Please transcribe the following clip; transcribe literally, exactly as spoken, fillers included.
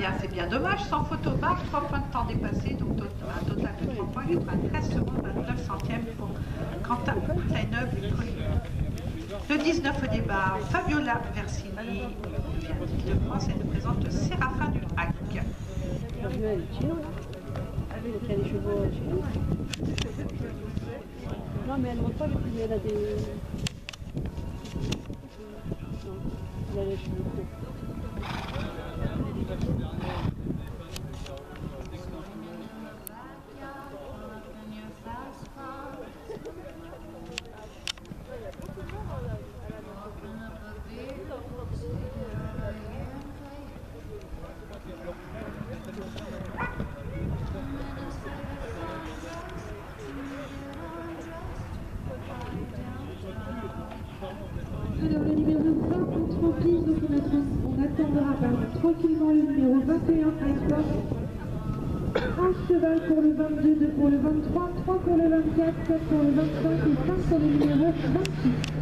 bien, c'est bien dommage. Sans photobar, trois points de temps dépassés, donc un total de trois points, quatre-vingt-treize secondes, vingt-neuf centièmes pour Quentin Taineuve. Le dix-neuf au départ, Fabiola Versini vient d'Île-de-France et nous présente Séraphin du Hac. Fabiola, elle est chino, là. Elle a les chevaux chinos. Non, mais elle ne montre pas, mais elle a des... Non, elle a les cheveux courts. Alors le numéro vingt entre en piste, donc on, attend, on attendra pardon, tranquillement le numéro vingt et un Iceberg. un cheval pour le vingt-deux, deux pour le vingt-trois, trois pour le vingt-quatre, quatre pour le vingt-cinq et cinq pour le numéro vingt-six.